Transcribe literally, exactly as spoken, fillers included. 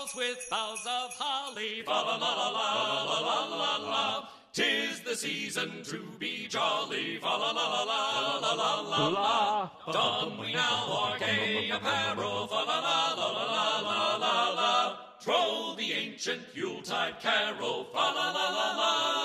halls with boughs of holly. Fa la la la la la la la la. 'Tis the season to be jolly. Fa la la la la la la la la. Don we now our gay apparel. Fa la la la la la la la. Troll the ancient Yuletide carol. Fa la la la la.